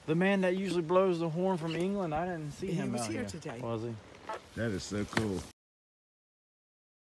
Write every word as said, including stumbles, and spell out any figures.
The man that usually blows the horn from England, I didn't see He him was out here here today. Was he? That is so cool.